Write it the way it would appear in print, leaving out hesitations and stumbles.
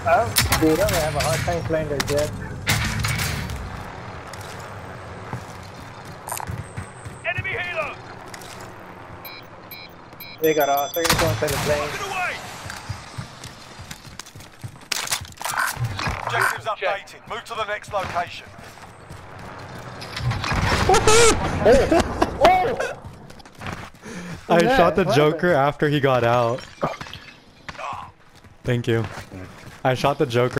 Oh, dude, I'm gonna have a hard time playing their jet. Enemy helo! They got off. They're gonna go inside the plane. Away! Objectives updated. Move to the next location. I shot the Joker after he got out. Thank you. I shot the Joker.